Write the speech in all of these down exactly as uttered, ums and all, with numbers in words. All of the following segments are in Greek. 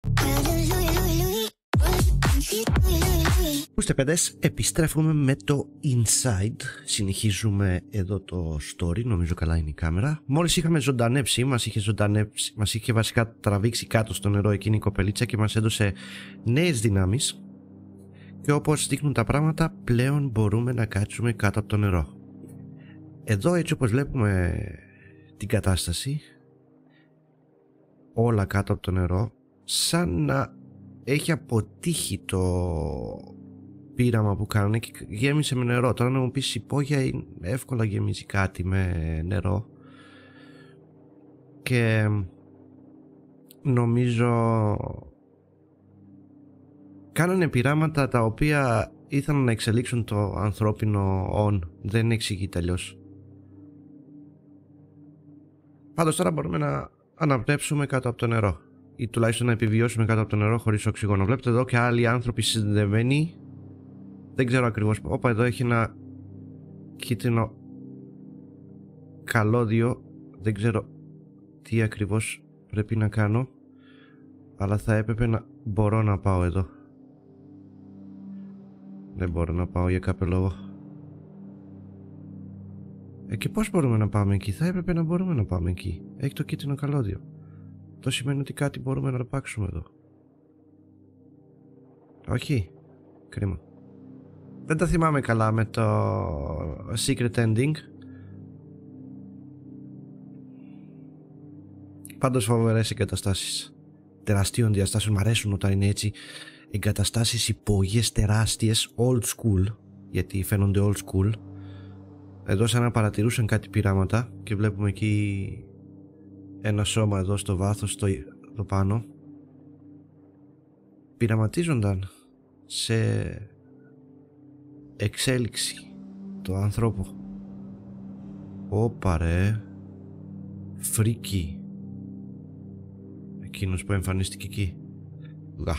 Ακούστε παιδες, επιστρέφουμε με το Inside. Συνεχίζουμε εδώ το story, νομίζω καλά είναι η κάμερα. Μόλις είχαμε ζωντανέψει, μας είχε ζωντανέψει, μας είχε βασικά τραβήξει κάτω στο νερό εκείνη η κοπελίτσα και μας έδωσε νέες δυνάμεις. Και όπως δείχνουν τα πράγματα, πλέον μπορούμε να κάτσουμε κάτω από το νερό. Εδώ έτσι όπως βλέπουμε την κατάσταση, όλα κάτω από το νερό, σαν να έχει αποτύχει το πείραμα που κάνανε και γέμισε με νερό. Τώρα να μου πεις, η υπόγεια εύκολα γεμίζει κάτι με νερό και νομίζω κάνανε πειράματα τα οποία ήθελαν να εξελίξουν το ανθρώπινο όν. Δεν εξηγείται αλλιώς. Πάντως τώρα μπορούμε να αναπνεύσουμε κάτω από το νερό ή τουλάχιστον να επιβιώσουμε κάτω από το νερό χωρίς οξυγόνο. Βλέπετε εδώ και άλλοι άνθρωποι συνδεδεμένοι. Δεν ξέρω ακριβώς. Όπα, εδώ έχει ένα κίτρινο καλώδιο. Δεν ξέρω τι ακριβώς πρέπει να κάνω, αλλά θα έπρεπε να μπορώ να πάω εδώ. Δεν μπορώ να πάω για κάποιο λόγο. Ε, και πώς μπορούμε να πάμε εκεί? Θα έπρεπε να μπορούμε να πάμε εκεί. Έχει το κίτρινο καλώδιο. Το σημαίνει ότι κάτι μπορούμε να αρπάξουμε εδώ. Όχι. Κρίμα. Δεν τα θυμάμαι καλά με το secret ending. Πάντως φοβερές εγκαταστάσεις. Τεραστίων διαστάσεων. Μ' αρέσουν όταν είναι έτσι εγκαταστάσεις υπόγειες τεράστιες, old school. Γιατί φαίνονται old school. Εδώ σαν να παρατηρούσαν κάτι πειράματα και βλέπουμε εκεί ένα σώμα εδώ στο βάθος, στο, το πάνω. Πειραματίζονταν σε εξέλιξη το ανθρώπου. Όπα ρε, φρίκι. Εκείνος που εμφανίστηκε εκεί. Γα.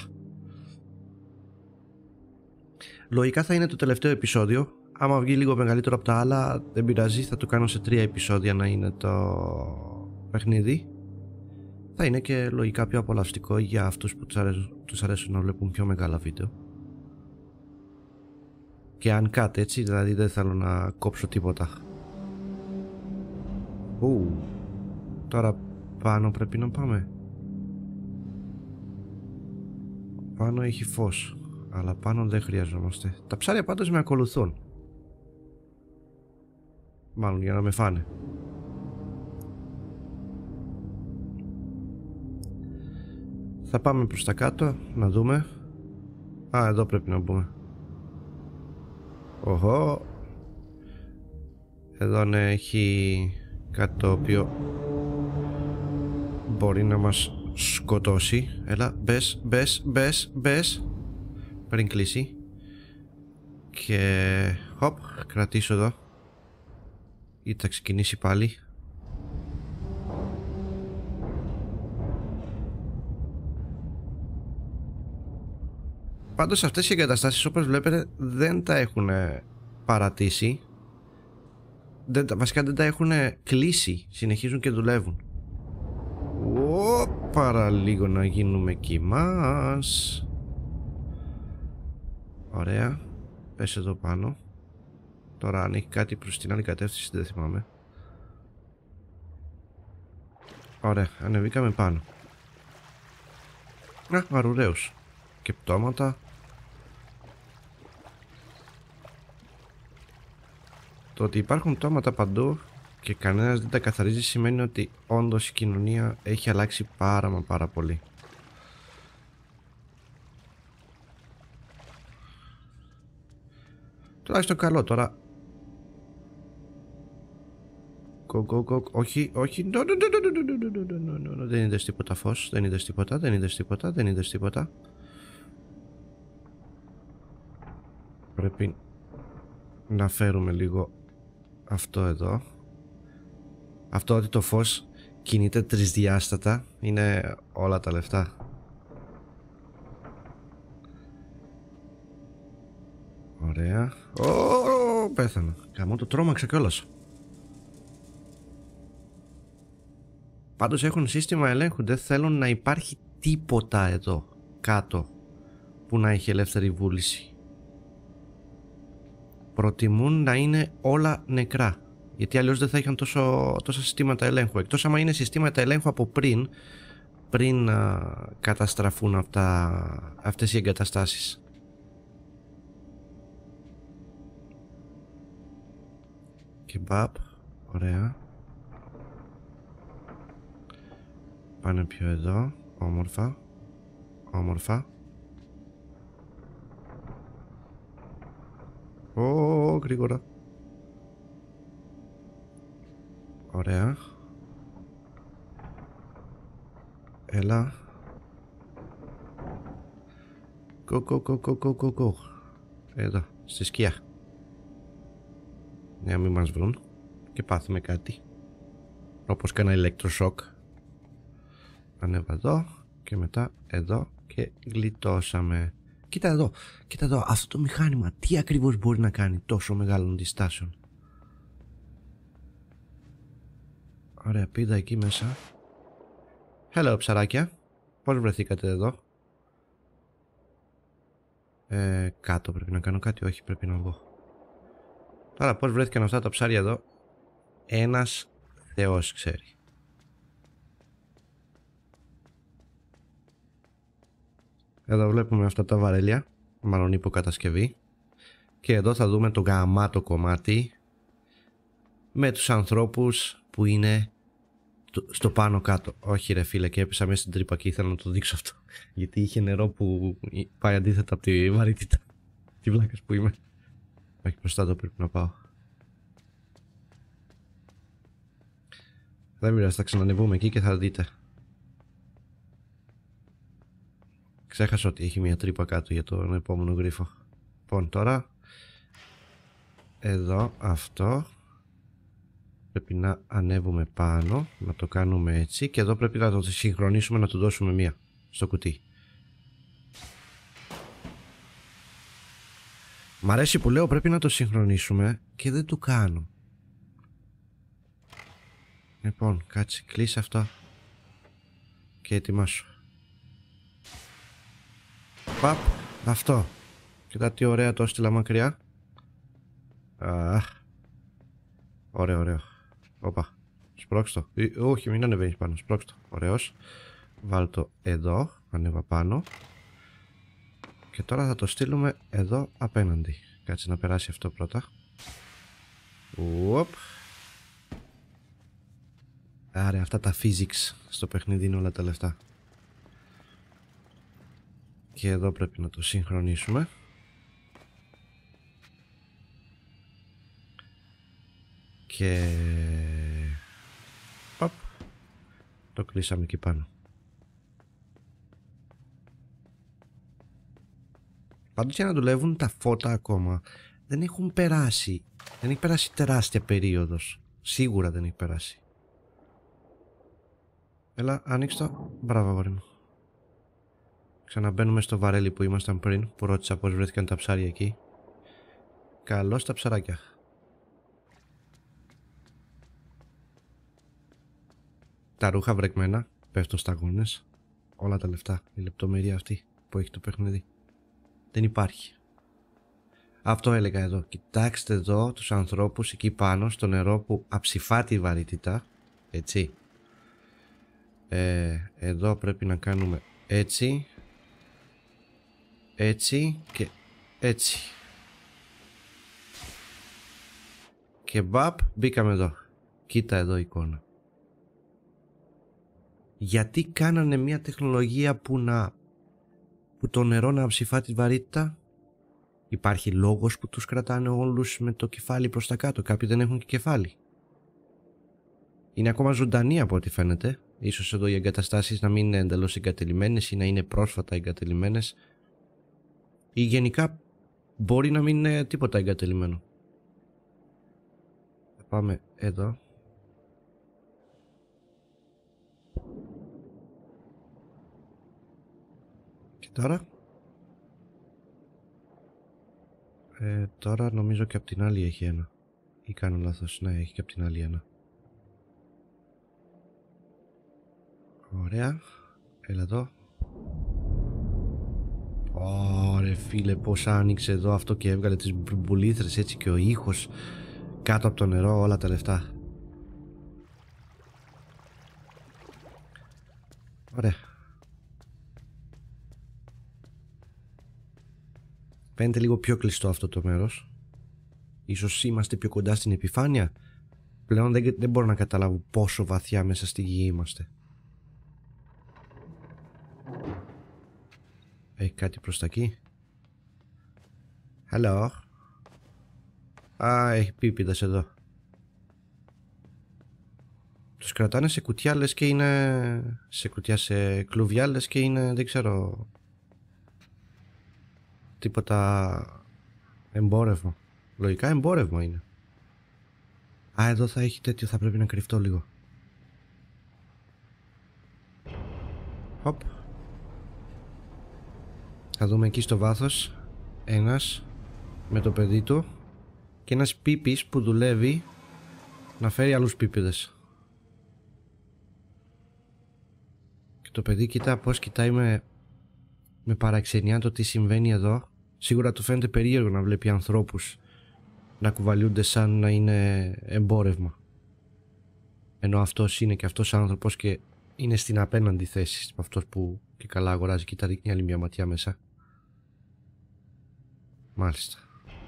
Λογικά θα είναι το τελευταίο επεισόδιο. Άμα βγει λίγο μεγαλύτερο από τα άλλα, δεν πειράζει, θα το κάνω σε τρία επεισόδια να είναι το παιχνίδι. Θα είναι και λογικά πιο απολαυστικό για αυτούς που τους αρέσουν, τους αρέσουν να βλέπουν πιο μεγάλα βίντεο. Και αν κάτι έτσι, δηλαδή δεν θέλω να κόψω τίποτα. Ου, τώρα πάνω πρέπει να πάμε. Πάνω έχει φως, αλλά πάνω δεν χρειαζόμαστε. Τα ψάρια πάντως με ακολουθούν. Μάλλον για να με φάνε. Θα πάμε προς τα κάτω να δούμε. Α, εδώ πρέπει να μπούμε. Οχο. Εδώ ναι, έχει κάτι το οποίο μπορεί να μας σκοτώσει. Έλα, μπες, μπες, μπες, μπες. Πριν κλείσει. Και χοπ, κρατήσω εδώ. Ή θα ξεκινήσει πάλι. Πάντως αυτές οι εγκαταστάσεις όπως βλέπετε δεν τα έχουν παρατήσει. Δεν, βασικά δεν τα έχουν κλείσει. Συνεχίζουν και δουλεύουν. Ω, παραλίγο να γίνουμε κοιμάς. Ωραία. Πες εδώ πάνω. Τώρα αν έχει κάτι προς την άλλη κατεύθυνση δεν θυμάμαι. Ωραία, ανεβήκαμε πάνω. Α, αρουραίους. Και πτώματα. Το ότι υπάρχουν πτώματα παντού και κανένας δεν τα καθαρίζει σημαίνει ότι όντως η κοινωνία έχει αλλάξει πάρα μα πάρα πολύ. Τουλάχιστον καλό τώρα. Go, go, go. Όχι, όχι. No, no, no, no, no, no, no, no, no. Δεν είδες τίποτα φως. Δεν είδες τίποτα. Δεν είδες τίποτα. Δεν είδες τίποτα. Πρέπει να φέρουμε λίγο αυτό εδώ. Αυτό ότι το φως κινείται τρισδιάστατα είναι όλα τα λεφτά. Ωραία. Ω, πέθανα. Καμώ το τρόμαξα κιόλας. Πάντως έχουν σύστημα ελέγχου. Δεν θέλουν να υπάρχει τίποτα εδώ κάτω που να έχει ελεύθερη βούληση. Προτιμούν να είναι όλα νεκρά, γιατί αλλιώς δεν θα είχαν τόσο, τόσα συστήματα ελέγχου. Εκτός άμα είναι συστήματα ελέγχου από πριν, πριν να καταστραφούν αυτά, αυτές οι εγκαταστάσεις. Κεμπάπ, ωραία. Πάνε πιο εδώ, όμορφα, όμορφα. Ω, γρήγορα. Ωραία. Έλα. Κο, κο, κο, κο, κο, κο, κο. Εδώ, στη σκιά. Για να μην μας βρουν και πάθουμε κάτι. Όπως και ένα ηλεκτροσόκ. Ανέβα εδώ και μετά εδώ και γλιτώσαμε. Κοίτα εδώ, κοίτα εδώ, αυτό το μηχάνημα τι ακριβώς μπορεί να κάνει τόσο μεγάλων διστάσεων. Ωραία, πήδα εκεί μέσα. Hello ψαράκια. Πώς βρεθήκατε εδώ? Ε, κάτω πρέπει να κάνω κάτι, όχι πρέπει να βγω. Τώρα πώς βρέθηκαν αυτά τα ψάρια εδώ, ένας θεός ξέρει. Εδώ βλέπουμε αυτά τα βαρέλια, μάλλον υποκατασκευή. Και εδώ θα δούμε το γαμάτο κομμάτι με τους ανθρώπους που είναι στο πάνω κάτω. Όχι ρε φίλε, και έπεσα μέσα στην τρύπα και ήθελα να το δείξω αυτό. Γιατί είχε νερό που πάει αντίθετα από τη βαρύτητα. Τι βλάκας που είμαι. Όχι, μπροστά εδώ πρέπει να πάω. Δεν πειράζει, θα ξανανεβούμε εκεί και θα δείτε. Ξέχασα ότι έχει μια τρύπα κάτω για τον επόμενο γρίφο. Λοιπόν, τώρα εδώ αυτό πρέπει να ανέβουμε πάνω, να το κάνουμε έτσι και εδώ πρέπει να το συγχρονίσουμε, να του δώσουμε μία στο κουτί. Μ' αρέσει που λέω πρέπει να το συγχρονίσουμε και δεν το κάνω. Λοιπόν, κάτσε, κλείσε αυτό και ετοιμάσου. Παπ, αυτό. Κοίτα τι ωραία το έστειλα μακριά. Αχ. Ωραίο, ωραίο. Όπα. Σπρώξτο. Όχι, μην ανεβαίνεις πάνω. Σπρώξτο. Ωραίος. Βάλ' το εδώ. Ανέβα πάνω. Και τώρα θα το στείλουμε εδώ απέναντι. Κάτσε να περάσει αυτό πρώτα. Ουοπ. Άρα αυτά τα physics στο παιχνίδι είναι όλα τα λεφτά. Και εδώ πρέπει να το συγχρονίσουμε. Και Οπ. Το κλείσαμε εκεί πάνω. Πάντως για να δουλεύουν τα φώτα ακόμα δεν έχουν περάσει. Δεν έχει περάσει τεράστια περίοδος. Σίγουρα δεν έχει περάσει. Έλα, ανοίξ' το. Μπράβο, αγόρι μου. Ξαναμπαίνουμε στο βαρέλι που ήμασταν πριν, που ρώτησα πως βρέθηκαν τα ψάρια εκεί. Καλώς τα ψαράκια. Τα ρούχα βρεκμένα, πέφτω σταγόνες. Όλα τα λεφτά, η λεπτομερία αυτή που έχει το παιχνίδι. Δεν υπάρχει. Αυτό έλεγα εδώ. Κοιτάξτε εδώ τους ανθρώπους εκεί πάνω στο νερό που αψηφά τη βαρύτητα. Έτσι. Ε, εδώ πρέπει να κάνουμε έτσι. Έτσι και έτσι. Και μπαπ, μπήκαμε εδώ. Κοίτα εδώ εικόνα. Γιατί κάνανε μια τεχνολογία που να που το νερό να ψηφά τη βαρύτητα? Υπάρχει λόγος που τους κρατάνε όλους με το κεφάλι προς τα κάτω? Κάποιοι δεν έχουν και κεφάλι. Είναι ακόμα ζωντανοί από ό,τι φαίνεται. Ίσως εδώ οι εγκαταστάσεις να μην είναι εντελώς εγκατελειμμένες ή να είναι πρόσφατα εγκατελειμμένες. Ή γενικά μπορεί να μην είναι τίποτα εγκατελειμμένο. Θα πάμε εδώ. Και τώρα ε, τώρα νομίζω και από την άλλη έχει ένα. Ή κάνω λάθος? Ναι, έχει και από την άλλη ένα. Ωραία. Έλα εδώ. Ωρε φίλε, πως άνοιξε εδώ αυτό και έβγαλε τις μπουλήθρες έτσι και ο ήχος κάτω από το νερό, όλα τα λεφτά. Ωραία. Φαίνεται λίγο πιο κλειστό αυτό το μέρος. Ίσως είμαστε πιο κοντά στην επιφάνεια. Πλέον δεν, δεν μπορώ να καταλάβω πόσο βαθιά μέσα στη γη είμαστε. Έχει κάτι προς τα εκεί. Hello. Α, έχει πίπιδες εδώ. Τους κρατάνε σε κουτιά λες και είναι... Σε κουτιά, σε κλουβιά λες και είναι, δεν ξέρω... Τίποτα... Εμπόρευμα. Λογικά εμπόρευμα είναι. Α, εδώ θα έχει τέτοιο, θα πρέπει να κρυφτώ λίγο. Χοπ. Θα δούμε εκεί στο βάθος ένας με το παιδί του και ένας πίπης που δουλεύει να φέρει άλλους πίπιδες. Και το παιδί κοιτά πως κοιτάει με, με παραξενιά το τι συμβαίνει εδώ. Σίγουρα του φαίνεται περίεργο να βλέπει ανθρώπους να κουβαλιούνται σαν να είναι εμπόρευμα. Ενώ αυτός είναι και αυτός άνθρωπος και είναι στην απέναντι θέση από αυτός που και καλά αγοράζει. Κοίτα, ρίχνει άλλη μια ματιά μέσα. Μάλιστα.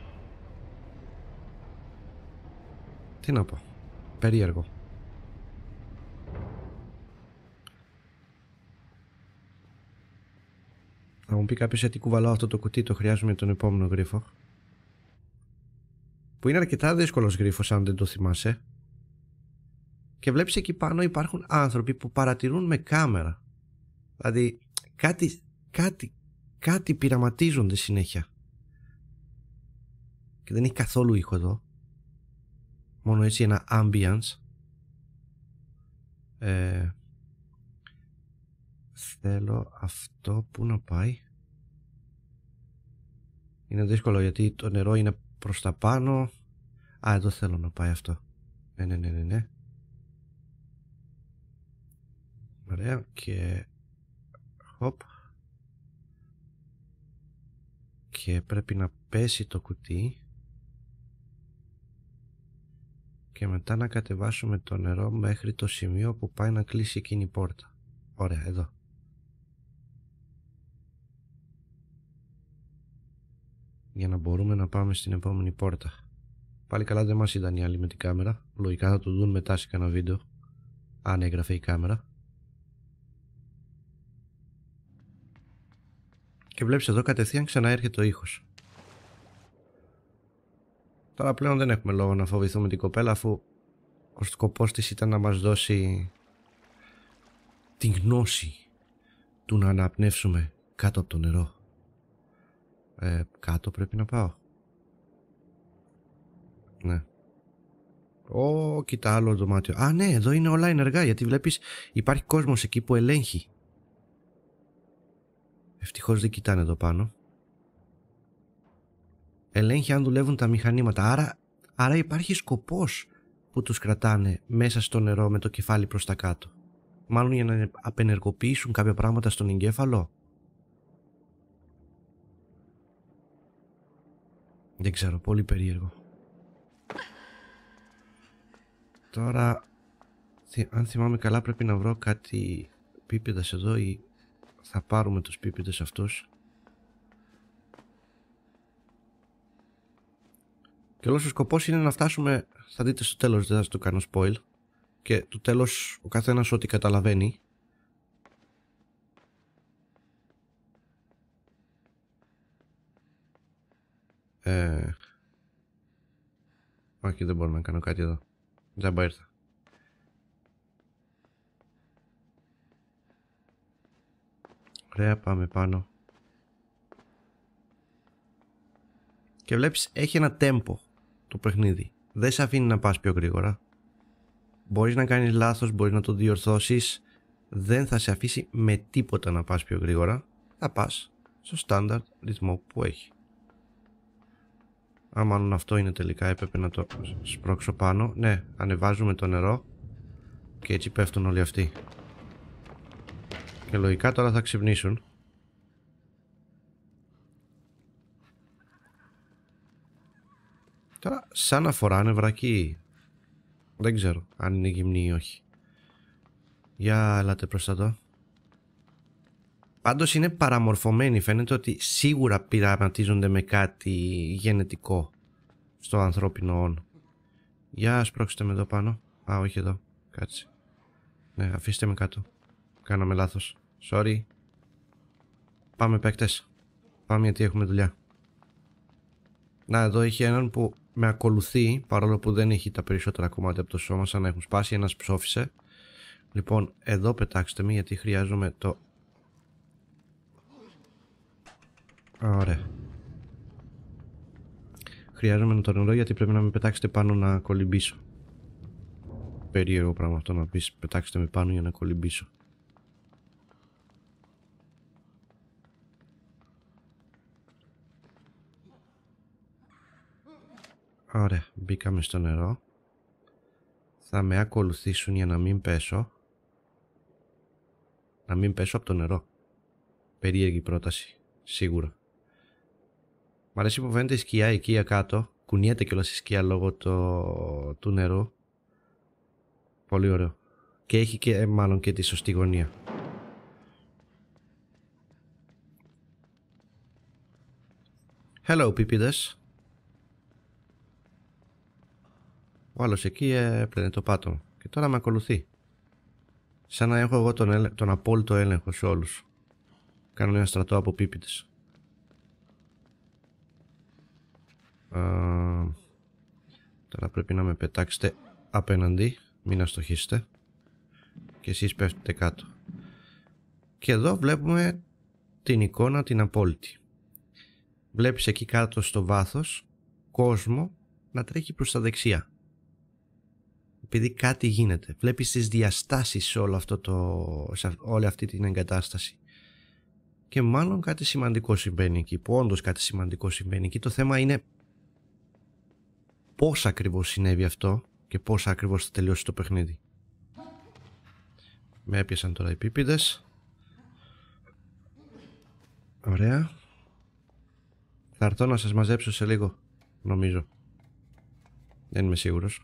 Τι να πω. Περίεργο. Θα μου πει κάποιος γιατί κουβαλάω αυτό το κουτί, το χρειάζομαι τον επόμενο γρίφο. Που είναι αρκετά δύσκολος γρίφος αν δεν το θυμάσαι. Και βλέπεις εκεί πάνω υπάρχουν άνθρωποι που παρατηρούν με κάμερα. Δηλαδή κάτι, κάτι, κάτι πειραματίζονται συνέχεια. Και δεν έχει καθόλου ήχο εδώ. Μόνο έτσι ένα ambience. Ε, θέλω αυτό που να πάει. Είναι δύσκολο γιατί το νερό είναι προς τα πάνω. Α, εδώ θέλω να πάει αυτό. Ναι, ναι, ναι, ναι, ναι. Ωραία, και χοπ. Και πρέπει να πέσει το κουτί και μετά να κατεβάσουμε το νερό μέχρι το σημείο που πάει να κλείσει εκείνη η πόρτα. Ωραία, εδώ. Για να μπορούμε να πάμε στην επόμενη πόρτα. Πάλι καλά δεν μας είδαν οι άλλοι με την κάμερα. Λογικά θα το δουν μετά σε κανένα βίντεο, αν έγραφε η κάμερα. Και βλέπεις εδώ κατευθείαν ξαναέρχεται ο ήχος. Τώρα πλέον δεν έχουμε λόγο να φοβηθούμε την κοπέλα, αφού ο σκοπός της ήταν να μας δώσει την γνώση του να αναπνεύσουμε κάτω από το νερό. Ε, κάτω πρέπει να πάω. Ναι. Ω, κοίτα άλλο δωμάτιο. Α, ναι, εδώ είναι όλα ενεργά, γιατί βλέπεις υπάρχει κόσμος εκεί που ελέγχει. Ευτυχώς δεν κοιτάνε εδώ πάνω. Ελέγχει αν δουλεύουν τα μηχανήματα. Άρα, άρα υπάρχει σκοπός που τους κρατάνε μέσα στο νερό με το κεφάλι προς τα κάτω. Μάλλον για να απενεργοποιήσουν κάποια πράγματα στον εγκέφαλο. Δεν ξέρω, πολύ περίεργο. Τώρα, αν θυμάμαι καλά, πρέπει να βρω κάτι πίπιδες εδώ ή θα πάρουμε τους πίπιδες αυτούς. Και όλος ο σκοπός είναι να φτάσουμε, θα δείτε στο τέλος, δεν θα σας το κάνω spoil, και το τέλος ο καθένας ό,τι καταλαβαίνει. Ε... Όχι, δεν μπορώ να κάνω κάτι εδώ. Τζάμπα ήρθα. Ωραία, πάμε πάνω. Και βλέπεις έχει ένα tempo το παιχνίδι. Δεν σε αφήνει να πας πιο γρήγορα. Μπορείς να κάνεις λάθος, μπορείς να το διορθώσεις. Δεν θα σε αφήσει με τίποτα να πας πιο γρήγορα. Θα πας στο στάνταρτ ρυθμό που έχει. Αν μάλλον αυτό είναι τελικά, έπρεπε να το σπρώξω πάνω. Ναι, ανεβάζουμε το νερό και έτσι πέφτουν όλοι αυτοί. Και λογικά τώρα θα ξυπνήσουν. Τώρα σαν να φοράνε βρακί. Δεν ξέρω αν είναι γυμνή ή όχι. Για έλατε προς τα εδώ. Πάντως είναι παραμορφωμένοι. Φαίνεται ότι σίγουρα πειραματίζονται με κάτι γενετικό στο ανθρώπινο όν. Για σπρώξτε με εδώ πάνω. Α, όχι εδώ. Κάτσε. Ναι, αφήστε με κάτω. Κάναμε λάθος. Sorry. Πάμε παίκτες. Πάμε γιατί έχουμε δουλειά. Να, εδώ έχει έναν που με ακολουθεί, παρόλο που δεν έχει τα περισσότερα κομμάτια από το σώμα, σαν να έχουν σπάσει. Ένας ψόφισε. Λοιπόν, εδώ πετάξτε με γιατί χρειάζομαι το... Ωραία. Χρειάζομαι το νερό γιατί πρέπει να με πετάξετε πάνω να κολυμπήσω. Περίεργο πράγμα αυτό να πεις πετάξτε με πάνω για να κολυμπήσω. Ωραία, μπήκαμε στο νερό. Θα με ακολουθήσουν για να μην πέσω. Να μην πέσω από το νερό. Περίεργη πρόταση, σίγουρα. Μ' αρέσει που φαίνεται η σκιά εκεί κάτω. Κουνιέται κιόλας η σκιά λόγω το... του νερού. Πολύ ωραίο. Και έχει και μάλλον και τη σωστή γωνία. Hello, πίπιδες. Ο άλλος εκεί έπαιρνε το πάτωμα και τώρα με ακολουθεί. Σαν να έχω εγώ τον, έλε... τον απόλυτο έλεγχο σε όλους. Κάνω ένα στρατό από πίπιδες. Α, τώρα πρέπει να με πετάξετε απέναντι. Μην αστοχίσετε. Και εσείς πέφτετε κάτω. Και εδώ βλέπουμε την εικόνα την απόλυτη. Βλέπεις εκεί κάτω στο βάθος κόσμο να τρέχει προς τα δεξιά. Επειδή κάτι γίνεται. Βλέπεις τις διαστάσεις σε όλο αυτό το, σε όλη αυτή την εγκατάσταση. Και μάλλον κάτι σημαντικό συμβαίνει εκεί. Που όντως κάτι σημαντικό συμβαίνει εκεί. Το θέμα είναι πώς ακριβώς συνέβη αυτό και πώς ακριβώς θα τελειώσει το παιχνίδι. Με έπιασαν τώρα οι πίπιδες. Ωραία. Θα έρθω να σας μαζέψω σε λίγο. Νομίζω. Δεν είμαι σίγουρος.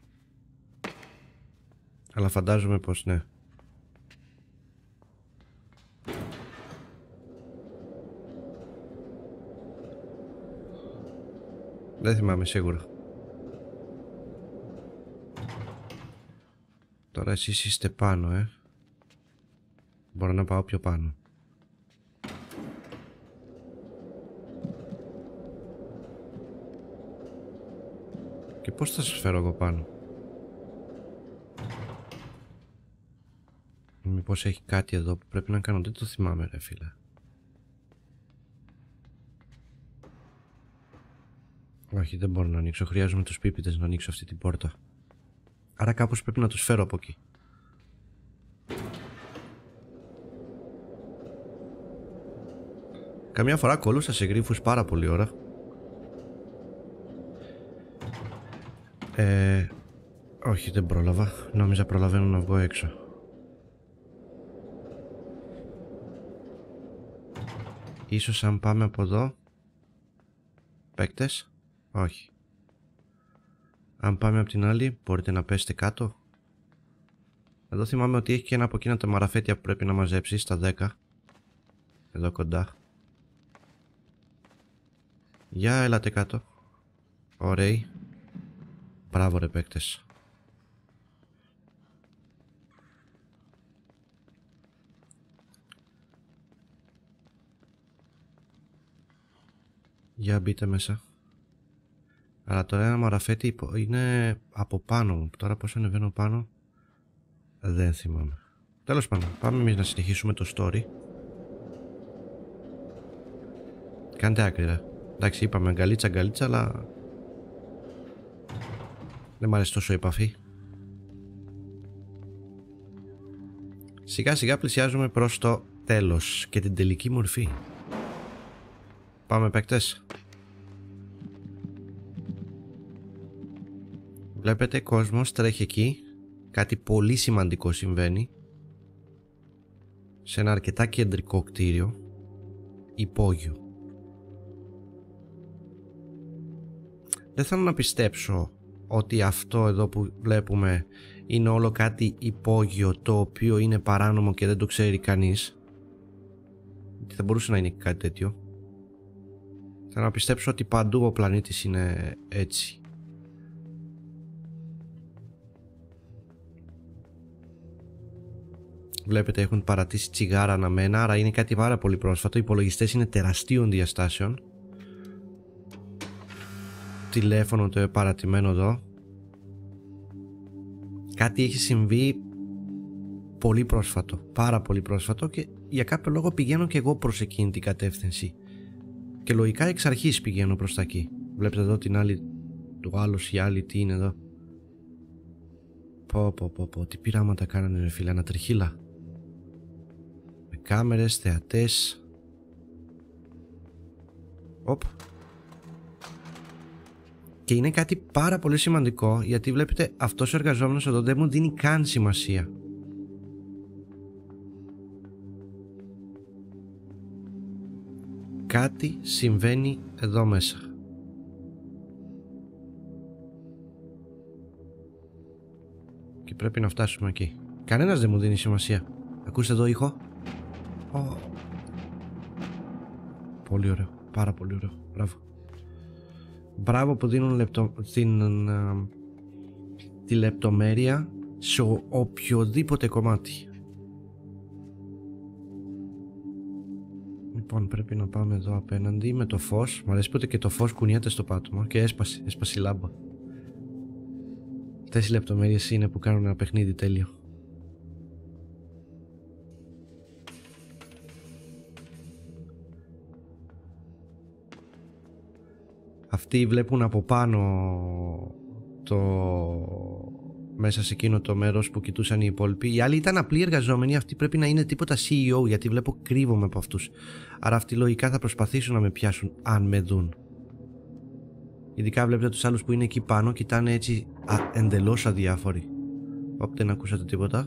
Αλλά φαντάζομαι πως ναι. Δεν θυμάμαι σίγουρα. Τώρα εσείς είστε πάνω, ε. Μπορώ να πάω πιο πάνω. Και πώς θα σας φέρω εγώ πάνω? Μήπως έχει κάτι εδώ που πρέπει να κάνω? Δεν το θυμάμαι ρε φίλε. Όχι, δεν μπορώ να ανοίξω. Χρειάζομαι τους πίπιδες να ανοίξω αυτή την πόρτα. Άρα κάπως πρέπει να τους φέρω από εκεί. Καμιά φορά κολούσα σε γρίφους πάρα πολύ ώρα. Ε, όχι, δεν πρόλαβα. Νόμιζα προλαβαίνω να βγω έξω. Ίσως αν πάμε από εδώ. Παίκτες. Όχι. Αν πάμε από την άλλη, μπορείτε να πέσετε κάτω. Εδώ θυμάμαι ότι έχει και ένα από εκείνα τα μαραφέτια που πρέπει να μαζέψει στα δέκα. Εδώ κοντά. Για έλατε κάτω. Ωραίοι. Μπράβο ρε παίκτες. Για μπείτε μέσα. Αλλά τώρα ένα μαραφέτι είναι από πάνω μου. Τώρα πώς ανεβαίνω πάνω δεν θυμάμαι. Τέλος πάντων, πάμε εμείς να συνεχίσουμε το story. Κάντε άκρη ρε. Εντάξει, είπαμε αγκαλίτσα αγκαλίτσα, αλλά δεν μ' αρέσει τόσο η επαφή. Σιγά σιγά πλησιάζουμε προς το τέλος και την τελική μορφή. Πάμε παίκτες. Βλέπετε κόσμος τρέχει εκεί. Κάτι πολύ σημαντικό συμβαίνει. Σε ένα αρκετά κεντρικό κτίριο. Υπόγειο. Δεν θέλω να πιστέψω ότι αυτό εδώ που βλέπουμε είναι όλο κάτι υπόγειο το οποίο είναι παράνομο και δεν το ξέρει κανείς. Θα μπορούσε να είναι κάτι τέτοιο. Θέλω να πιστέψω ότι παντού ο πλανήτης είναι έτσι. Βλέπετε έχουν παρατήσει τσιγάρα αναμένα, άρα είναι κάτι πάρα πολύ πρόσφατο. Οι υπολογιστές είναι τεραστίων διαστάσεων. Τηλέφωνο το παρατημένο εδώ. Κάτι έχει συμβεί πολύ πρόσφατο, πάρα πολύ πρόσφατο, και για κάποιο λόγο πηγαίνω και εγώ προς εκείνη την κατεύθυνση. Και λογικά εξ αρχής πηγαίνω προς τα εκεί. Βλέπετε εδώ την άλλη, το άλλος η άλλη τι είναι εδώ. Πω πω πω πω, τι πειράματα κάνανε ρε φίλε, ανατριχύλα. Με κάμερες, θεατές. Οπ. Και είναι κάτι πάρα πολύ σημαντικό, γιατί βλέπετε αυτός ο εργαζόμενος εδώ δεν μου δίνει καν σημασία. Κάτι συμβαίνει εδώ μέσα. Και πρέπει να φτάσουμε εκεί. Κανένας δεν μου δίνει σημασία. Ακούστε εδώ ήχο. Oh. Πολύ ωραίο. Πάρα πολύ ωραίο. Μπράβο. Μπράβο που δίνουν λεπτο... την... uh, τη λεπτομέρεια σε οποιοδήποτε κομμάτι. Λοιπόν, πρέπει να πάμε εδώ απέναντι με το φως. Μ' αρέσει πότε και το φως κουνιέται στο πάτωμα. Και έσπασε, έσπασε η λάμπα. Αυτές οι λεπτομέρειες είναι που κάνουν ένα παιχνίδι τέλειο. Αυτοί βλέπουν από πάνω το... μέσα σε εκείνο το μέρος που κοιτούσαν οι υπόλοιποι. Οι άλλοι ήταν απλοί εργαζόμενοι, αυτοί πρέπει να είναι τίποτα σι ι ο, γιατί βλέπω κρύβομαι από αυτούς. Άρα αυτοί λογικά θα προσπαθήσουν να με πιάσουν αν με δουν. Ειδικά βλέπετε τους άλλους που είναι εκεί πάνω, κοιτάνε έτσι α, εντελώς αδιάφοροι. Όπ, δεν ακούσατε τίποτα.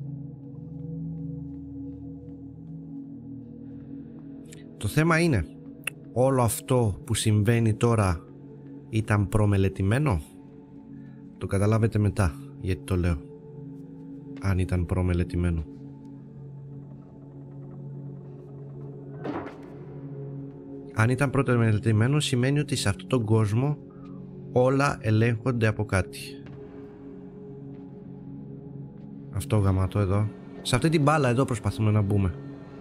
Το θέμα είναι, όλο αυτό που συμβαίνει τώρα ήταν προμελετημένο? Το καταλάβετε μετά γιατί το λέω. Αν ήταν προμελετημένο. Αν ήταν προμελετημένο σημαίνει ότι σε αυτόν τον κόσμο όλα ελέγχονται από κάτι. Αυτό γαμάτο εδώ. Σε αυτή την μπάλα εδώ προσπαθούμε να μπούμε.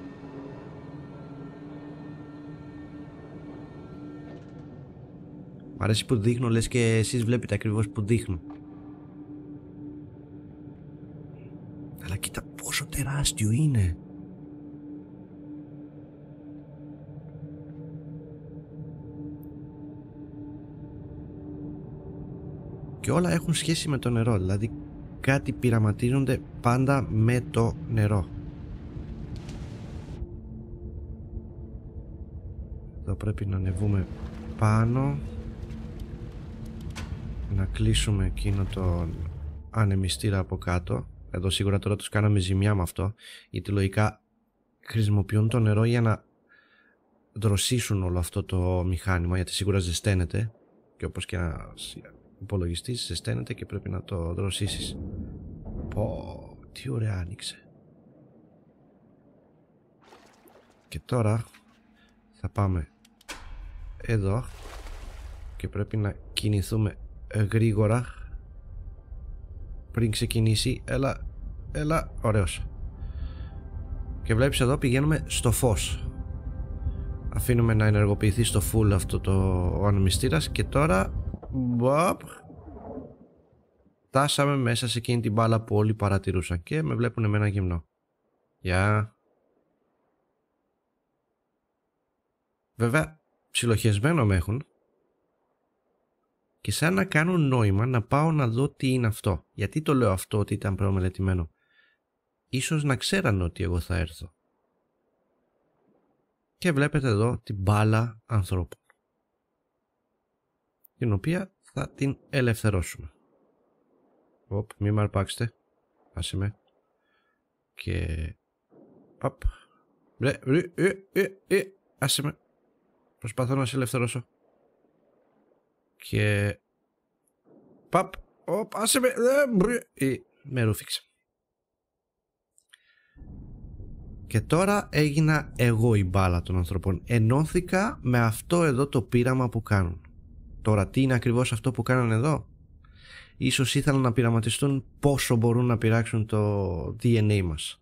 Μ' αρέσει που δείχνω, λες και εσείς βλέπετε ακριβώς που δείχνω. Αλλά κοίτα πόσο τεράστιο είναι. Και όλα έχουν σχέση με το νερό, δηλαδή κάτι πειραματίζονται πάντα με το νερό. Εδώ πρέπει να ανεβούμε πάνω. Να κλείσουμε εκείνο τον ανεμιστήρα από κάτω. Εδώ σίγουρα τώρα τους κάναμε ζημιά με αυτό, γιατί λογικά χρησιμοποιούν το νερό για να δροσίσουν όλο αυτό το μηχάνημα, γιατί σίγουρα ζεσταίνεται. Και όπως και ένα υπολογιστή ζεσταίνεται και πρέπει να το δροσίσεις. Πω, τι ωραία άνοιξε. Και τώρα θα πάμε εδώ και πρέπει να κινηθούμε γρήγορα πριν ξεκινήσει. Έλα, έλα, ωραίος. Και βλέπεις εδώ πηγαίνουμε στο φως. Αφήνουμε να ενεργοποιηθεί στο full αυτό το ο ανεμιστήρας και τώρα μπαπ, φτάσαμε μέσα σε εκείνη την μπάλα που όλοι παρατηρούσαν και με βλέπουν με ένα γυμνό. Γεια. Βέβαια ψιλοχεσμένο με έχουν και σαν να κάνουν νόημα να πάω να δω τι είναι αυτό. Γιατί το λέω αυτό ότι ήταν προμελετημένο? Ίσως να ξέραν ότι εγώ θα έρθω. Και βλέπετε εδώ την μπάλα ανθρώπων, την οποία θα την ελευθερώσουμε. Οπ, μη με αρπάξετε. Άσε με. Και οπ. Ρε, ρε, ε, ε, ε, άσε με. Προσπαθώ να σε ελευθερώσω. Και... Παπ, οπ, άσε με, ε, με ρούφηξε. Και τώρα έγινα εγώ η μπάλα των ανθρώπων. Ενώθηκα με αυτό εδώ το πείραμα που κάνουν. Τώρα τι είναι ακριβώς αυτό που κάνουν εδώ? Ίσως ήθελαν να πειραματιστούν πόσο μπορούν να πειράξουν το ντι εν έι μας.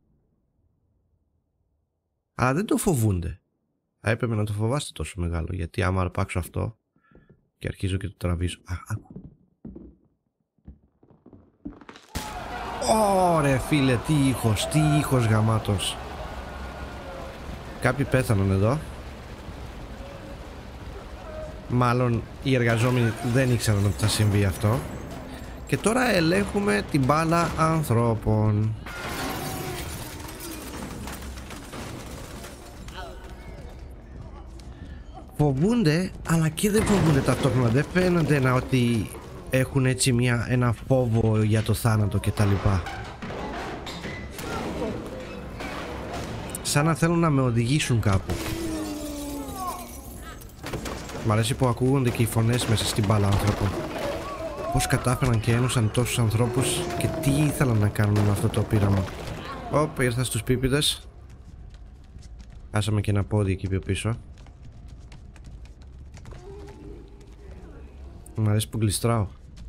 Αλλά δεν το φοβούνται. Θα έπρεπε να το φοβάστε τόσο μεγάλο, γιατί άμα αρπάξω αυτό και αρχίζω και το τραβήσω. Α, άκου. Ωρε φίλε, τι ήχος, τι ήχος γαμάτος. Κάποιοι πέθαναν εδώ. Μάλλον οι εργαζόμενοι δεν ήξεραν ότι θα συμβεί αυτό. Και τώρα ελέγχουμε την μπάλα ανθρώπων. Φοβούνται, αλλά και δεν φοβούνται ταυτόχρονα. Δεν φαίνονται να ότι έχουν έτσι μια, ένα φόβο για το θάνατο και τα λοιπά. Σαν να θέλουν να με οδηγήσουν κάπου. Μ' αρέσει που ακούγονται και οι φωνές μέσα στην μπάλα άνθρωπων. Πώς κατάφεραν και ένωσαν τόσους ανθρώπους και τι ήθελαν να κάνουν με αυτό το πείραμα. Ωπ, ήρθα στους πίπιδες. Χάσαμε και ένα πόδι εκεί πιο πίσω. Μ' αρέσει που γλιστράω.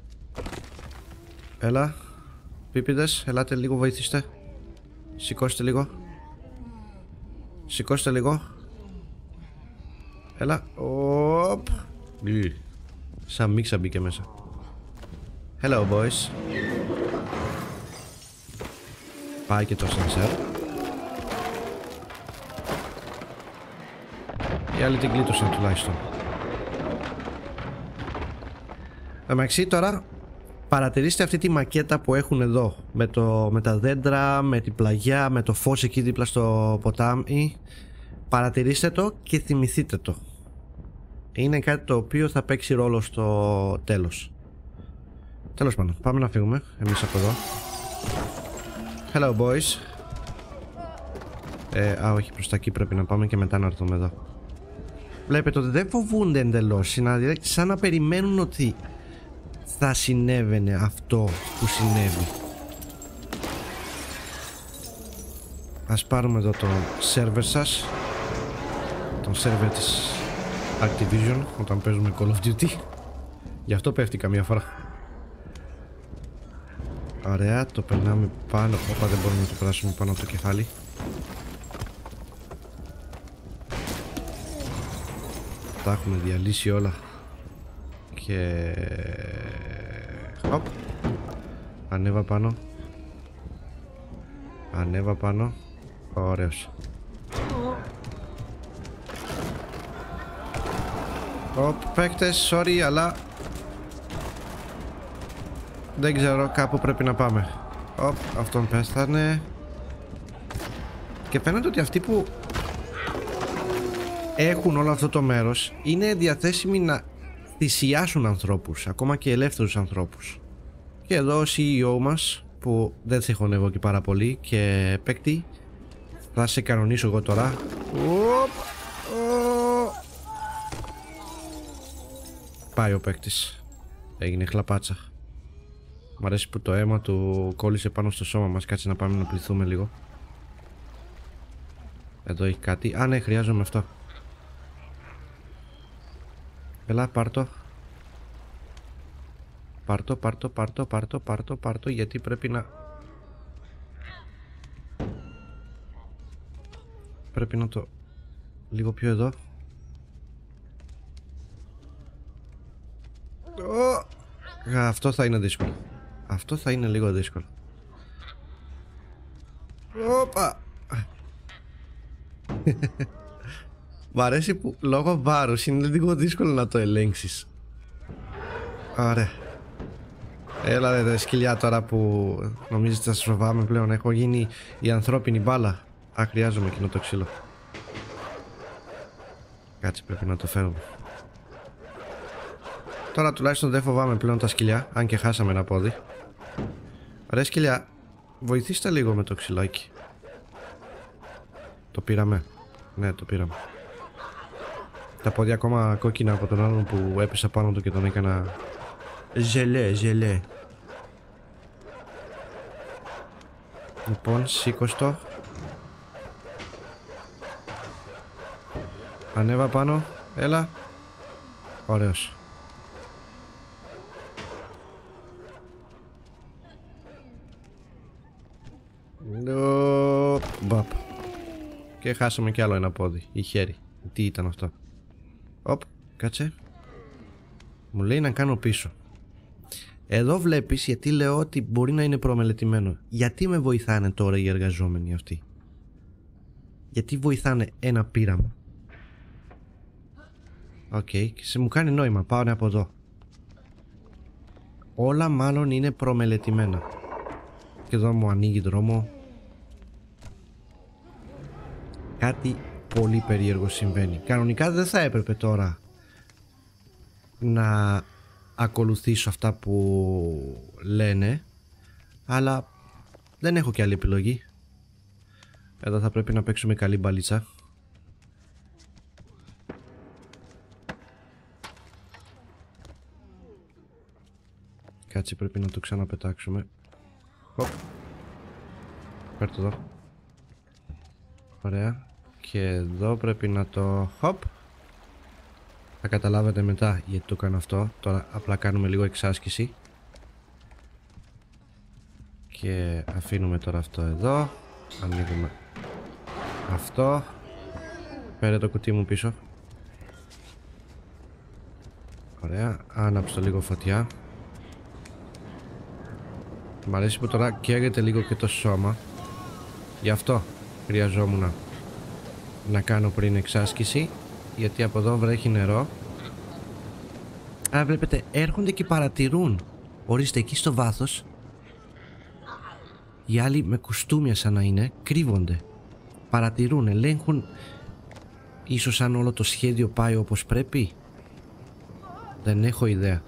Έλα, πίπιδες, ελάτε λίγο, βοηθήστε. Σηκώστε λίγο. Σηκώστε λίγο. Έλα. Οπ. Σαν μίξα μπήκε μέσα. Hello boys. Πάει και το σανσέρ. Οι άλλοι την κλείτωσαν τουλάχιστον. Εντάξει, τώρα παρατηρήστε αυτή τη μακέτα που έχουν εδώ. Με, το, με τα δέντρα, με την πλαγιά, με το φως εκεί δίπλα στο ποτάμι. Παρατηρήστε το και θυμηθείτε το. Είναι κάτι το οποίο θα παίξει ρόλο στο τέλος. Τέλος πάντων, πάμε να φύγουμε εμείς από εδώ. Hello boys. ε, Α, όχι, προς τα εκεί πρέπει να πάμε και μετά να έρθουμε εδώ. Βλέπετε ότι δεν φοβούνται εντελώς. Είναι σαν να περιμένουν ότι θα συνέβαινε αυτό που συνέβη. Ας πάρουμε εδώ το σερβερ σας. Τον σερβερ της Activision όταν παίζουμε Call of Duty. Γι' αυτό πέφτει καμία φορά. Ωραία, το περνάμε πάνω. Όπα, δεν μπορούμε να το περάσουμε πάνω από το κεφάλι. Τα έχουμε διαλύσει όλα. Και... Οπ. Ανέβα πάνω. Ανέβα πάνω. Ωραίος. Οπ, παίκτες, sorry, αλλά δεν ξέρω, κάπου πρέπει να πάμε. Οπ, αυτόν πέθανε. Και φαίνεται ότι αυτοί που έχουν όλο αυτό το μέρος είναι διαθέσιμοι να θυσιάσουν ανθρώπους, ακόμα και ελεύθερους ανθρώπους. Και εδώ ο σι ι ο μας, που δεν σε χωνεύω και πάρα πολύ, και παίκτη, θα σε κανονίσω εγώ τώρα. Οπ, ο... Πάει ο παίκτης. Έγινε χλαπάτσα. Μ' αρέσει που το αίμα του κόλλησε πάνω στο σώμα μας. Κάτσε να πάμε να πληθούμε λίγο. Εδώ έχει κάτι. Α, ναι, χρειάζομαι αυτό. Έλα, πάρτο. Πάρτο, πάρτο, πάρτο, πάρτο, πάρτο, πάρτο, γιατί πρέπει να... Πρέπει να το... Λίγο πιο εδώ. Oh! Αυτό θα είναι δύσκολο. Αυτό θα είναι λίγο δύσκολο. Όπα! Μ' αρέσει που λόγω βάρους είναι λίγο δύσκολο να το ελέγξεις. Ωραία. Έλα δε σκυλιά τώρα που νομίζετε θα σας φοβάμαι πλέον. Έχω γίνει η ανθρώπινη μπάλα. Α, χρειάζομαι εκείνο το ξύλο. Κάτσε, πρέπει να το φέρουμε. Τώρα τουλάχιστον δεν φοβάμαι πλέον τα σκυλιά. Αν και χάσαμε ένα πόδι. Ρε σκυλιά, βοηθήστε λίγο με το ξυλάκι. Το πήραμε. Ναι, το πήραμε. Τα πόδια ακόμα κόκκινα από τον άλλον που έπεσα πάνω του και τον έκανα ζελέ, ζελέ. Λοιπόν, σήκωστο. Ανέβα πάνω, έλα. Ωραίος. No. Μπαπ. Και χάσαμε κι άλλο ένα πόδι ή χέρι. Τι ήταν αυτό? Οπ, κάτσε. Μου λέει να κάνω πίσω. Εδώ βλέπεις γιατί λέω ότι μπορεί να είναι προμελετημένο. Γιατί με βοηθάνε τώρα οι εργαζόμενοι αυτοί? Γιατί βοηθάνε ένα πείραμα? Οκ, okay, και σε μου κάνει νόημα. Πάω από εδώ. Όλα μάλλον είναι προμελετημένα. Και εδώ μου ανοίγει δρόμο. Κάτι πολύ περίεργο συμβαίνει. Κανονικά δεν θα έπρεπε τώρα να ακολουθήσω αυτά που λένε, αλλά δεν έχω και άλλη επιλογή. Εδώ θα πρέπει να παίξουμε καλή μπαλίτσα. Κάτσε, πρέπει να το ξαναπετάξουμε. Χοπ. Πάρ' το εδώ. Ωραία. Και εδώ πρέπει να το χοπ. Θα καταλάβετε μετά γιατί το κάνω αυτό. Τώρα απλά κάνουμε λίγο εξάσκηση. Και αφήνουμε τώρα αυτό εδώ. Ανοίγουμε αυτό. Φέρε το κουτί μου πίσω. Ωραία. Άναψε λίγο φωτιά. Μ' αρέσει που τώρα καίγεται λίγο και το σώμα. Γι' αυτό χρειαζόμουν να κάνω πριν εξάσκηση, γιατί από εδώ βρέχει νερό. Άρα βλέπετε έρχονται και παρατηρούν. Ορίστε, εκεί στο βάθος οι άλλοι με κουστούμια σαν να είναι κρύβονται. Παρατηρούν, ελέγχουν. Ίσως αν όλο το σχέδιο πάει όπως πρέπει. Δεν έχω ιδέα.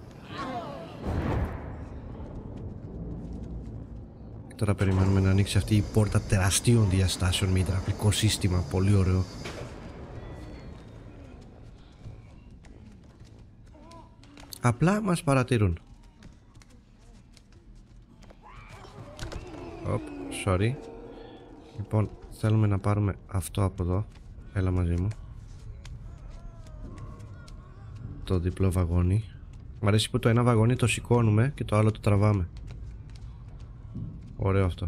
Τώρα περιμένουμε να ανοίξει αυτή η πόρτα τεραστίων διαστάσεων με υδραυλικό σύστημα. Πολύ ωραίο. Απλά μας παρατηρούν. Οπ, sorry. Λοιπόν, θέλουμε να πάρουμε αυτό από εδώ. Έλα μαζί μου. Το διπλό βαγόνι. Μ' αρέσει που το ένα βαγόνι το σηκώνουμε και το άλλο το τραβάμε. Ωραίο αυτό.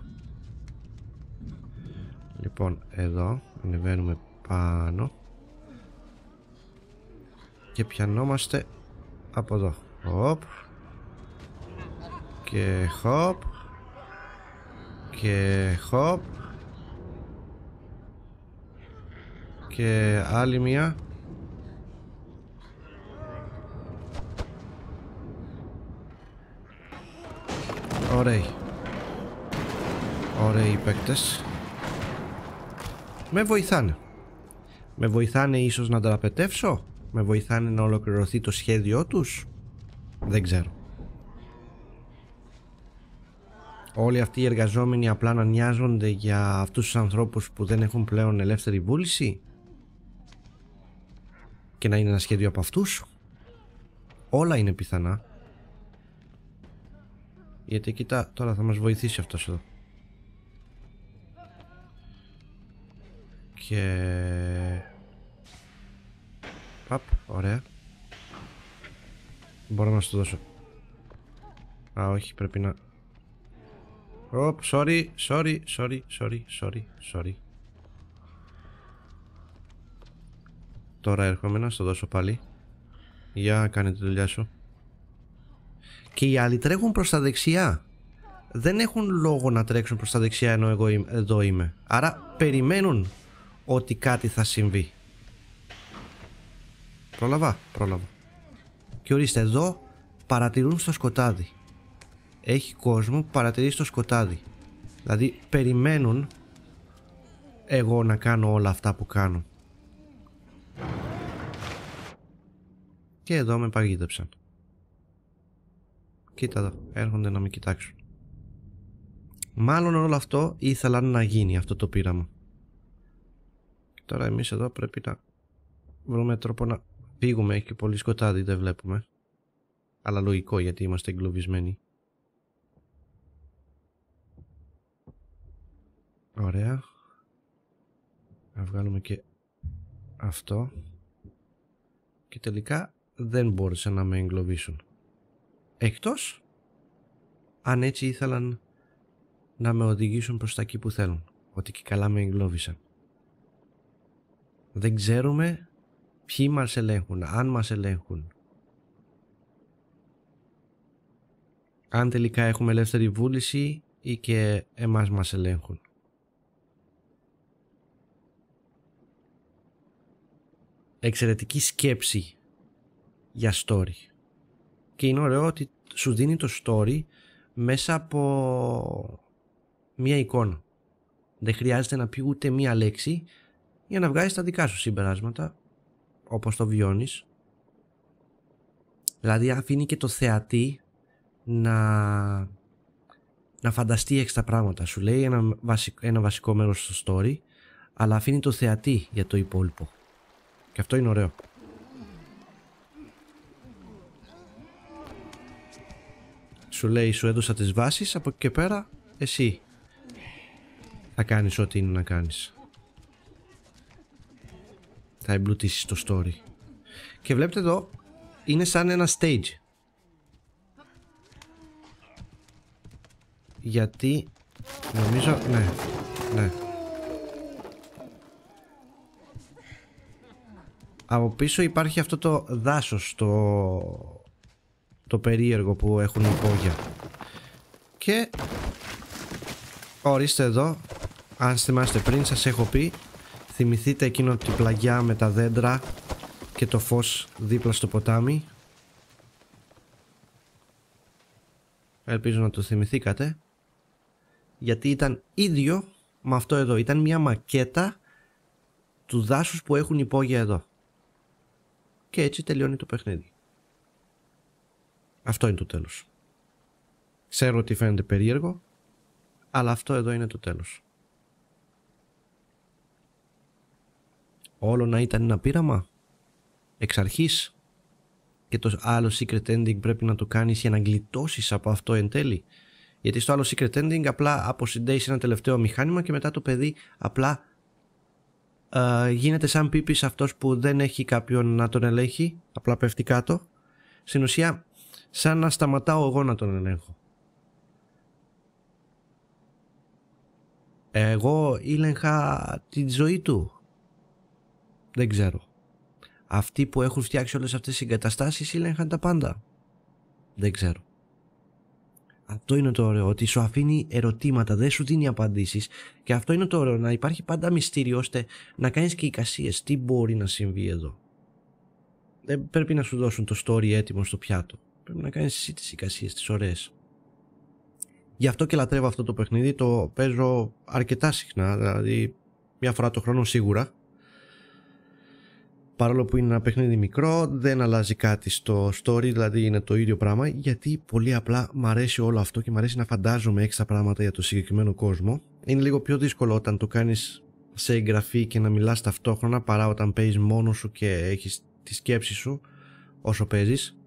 Λοιπόν, εδώ ανεβαίνουμε πάνω και πιανόμαστε από εδώ. Χοπ. Και χοπ. Και χοπ. Και άλλη μία. Ωραίοι. Ωραίοι οι παίκτες. Με βοηθάνε. Με βοηθάνε ίσως να δραπετεύσω. Με βοηθάνε να ολοκληρωθεί το σχέδιό τους. Δεν ξέρω. Όλοι αυτοί οι εργαζόμενοι απλά να νοιάζονται για αυτούς τους ανθρώπους που δεν έχουν πλέον ελεύθερη βούληση και να είναι ένα σχέδιο από αυτούς. Όλα είναι πιθανά. Γιατί κοίτα, τώρα θα μας βοηθήσει αυτός εδώ. Και... Παπ, ωραία. Μπορώ να σου το δώσω. Α, όχι, πρέπει να... Οπ, sorry, sorry, sorry, sorry, sorry, sorry. Τώρα έρχομαι να σου το δώσω πάλι. Για κάνε τη δουλειά σου. Και οι άλλοι τρέχουν προς τα δεξιά. Δεν έχουν λόγο να τρέξουν προς τα δεξιά ενώ εγώ εδώ είμαι. Άρα περιμένουν ότι κάτι θα συμβεί. Πρόλαβα, πρόλαβα. Και ορίστε, εδώ παρατηρούν στο σκοτάδι. Έχει κόσμο που παρατηρεί στο σκοτάδι. Δηλαδή περιμένουν εγώ να κάνω όλα αυτά που κάνω. Και εδώ με παγίδεψαν. Κοίτα εδώ, έρχονται να με κοιτάξουν. Μάλλον όλο αυτό ήθελαν να γίνει, αυτό το πείραμα. Τώρα εμείς εδώ πρέπει να βρούμε τρόπο να φύγουμε. Έχει και πολύ σκοτάδι, δεν βλέπουμε. Αλλά λογικό γιατί είμαστε εγκλωβισμένοι. Ωραία. Να βγάλουμε και αυτό. Και τελικά δεν μπόρεσαν να με εγκλωβίσουν. Εκτός αν έτσι ήθελαν να με οδηγήσουν προς τα εκεί που θέλουν. Ότι και καλά με εγκλώβησαν. Δεν ξέρουμε ποιοι μας ελέγχουν, αν μας ελέγχουν. Αν τελικά έχουμε ελεύθερη βούληση ή και εμάς μας ελέγχουν. Εξαιρετική σκέψη για story. Και είναι ωραίο ότι σου δίνει το story μέσα από μία εικόνα. Δεν χρειάζεται να πει ούτε μία λέξη για να βγάζεις τα δικά σου συμπεράσματα, όπως το βιώνεις. Δηλαδή αφήνει και το θεατή να, να φανταστεί έξτρα πράγματα. Σου λέει ένα βασικό, ένα βασικό μέρος στο story, αλλά αφήνει το θεατή για το υπόλοιπο. Και αυτό είναι ωραίο. Σου λέει, σου έδωσα τις βάσεις, από εκεί και πέρα εσύ θα κάνεις ό,τι είναι να κάνεις. Θα εμπλουτίσεις το story. Και βλέπετε εδώ, είναι σαν ένα stage. Γιατί νομίζω, ναι, ναι. Από πίσω υπάρχει αυτό το δάσος, το, το περίεργο που έχουν υπόγεια. Και ορίστε εδώ, αν θυμάστε πριν σας έχω πει, θυμηθείτε εκείνο την πλαγιά με τα δέντρα και το φως δίπλα στο ποτάμι. Ελπίζω να το θυμηθήκατε. Γιατί ήταν ίδιο με αυτό εδώ. Ήταν μια μακέτα του δάσους που έχουν υπόγεια εδώ. Και έτσι τελειώνει το παιχνίδι. Αυτό είναι το τέλος. Ξέρω ότι φαίνεται περίεργο, αλλά αυτό εδώ είναι το τέλος. Όλο να ήταν ένα πείραμα εξ αρχής και το άλλο secret ending πρέπει να το κάνεις για να γλιτώσεις από αυτό εν τέλει. Γιατί στο άλλο secret ending απλά αποσυντέεις ένα τελευταίο μηχάνημα και μετά το παιδί απλά Uh, γίνεται σαν πίπης αυτός που δεν έχει κάποιον να τον ελέγχει, απλά πέφτει κάτω. Στην ουσία σαν να σταματάω εγώ να τον ελέγχω. Εγώ ήλεγχα τη ζωή του. Δεν ξέρω. Αυτοί που έχουν φτιάξει όλες αυτές τις εγκαταστάσεις ήλεγχαν τα πάντα. Δεν ξέρω. Αυτό είναι το ωραίο, ότι σου αφήνει ερωτήματα, δεν σου δίνει απαντήσεις. Και αυτό είναι το ωραίο, να υπάρχει πάντα μυστήριο, ώστε να κάνεις και εικασίες. Τι μπορεί να συμβεί εδώ. Δεν πρέπει να σου δώσουν το story έτοιμο στο πιάτο. Πρέπει να κάνεις εσύ τις εικασίες, τις ωραίες. Γι' αυτό και λατρεύω αυτό το παιχνίδι, το παίζω αρκετά συχνά, δηλαδή μια φορά το χρόνο σίγουρα. Παρόλο που είναι ένα παιχνίδι μικρό, δεν αλλάζει κάτι στο story, δηλαδή είναι το ίδιο πράγμα, γιατί πολύ απλά μ' αρέσει όλο αυτό και μ' αρέσει να φαντάζομαι έξτρα πράγματα για το συγκεκριμένο κόσμο. Είναι λίγο πιο δύσκολο όταν το κάνεις σε εγγραφή και να μιλάς ταυτόχρονα, παρά όταν παίζεις μόνος σου και έχεις τη σκέψη σου όσο παίζεις.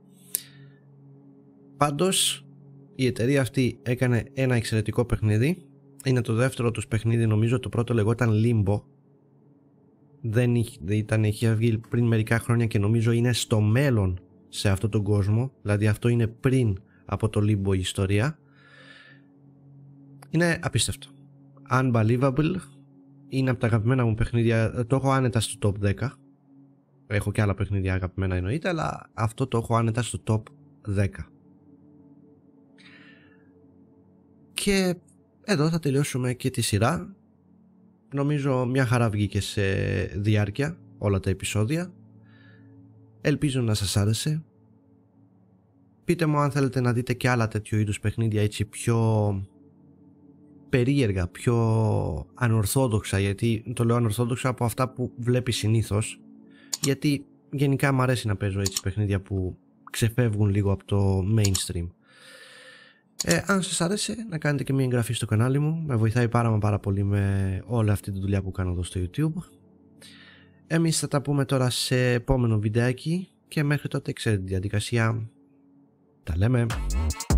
Πάντως η εταιρεία αυτή έκανε ένα εξαιρετικό παιχνίδι. Είναι το δεύτερο τους παιχνίδι, νομίζω το πρώτο λεγόταν Limbo. Δεν ήταν, είχε βγει πριν μερικά χρόνια και νομίζω είναι στο μέλλον σε αυτόν τον κόσμο. Δηλαδή αυτό είναι πριν από το Limbo η ιστορία. Είναι απίστευτο. Unbelievable. Είναι από τα αγαπημένα μου παιχνίδια. Το έχω άνετα στο top δέκα. Έχω και άλλα παιχνίδια αγαπημένα εννοείται, αλλά αυτό το έχω άνετα στο top δέκα. Και εδώ θα τελειώσουμε και τη σειρά. Νομίζω μια χαρά βγήκε σε διάρκεια όλα τα επεισόδια. Ελπίζω να σας άρεσε. Πείτε μου αν θέλετε να δείτε και άλλα τέτοιο είδους παιχνίδια, έτσι πιο περίεργα, πιο ανορθόδοξα. Γιατί το λέω ανορθόδοξα από αυτά που βλέπει συνήθως. Γιατί γενικά μου αρέσει να παίζω έτσι παιχνίδια που ξεφεύγουν λίγο από το mainstream. Ε, αν σας άρεσε να κάνετε και μια εγγραφή στο κανάλι μου, με βοηθάει πάρα μα πάρα πολύ με όλη αυτή τη δουλειά που κάνω εδώ στο YouTube. Εμείς θα τα πούμε τώρα σε επόμενο βιντεάκι και μέχρι τότε ξέρετε τη διαδικασία. Τα λέμε.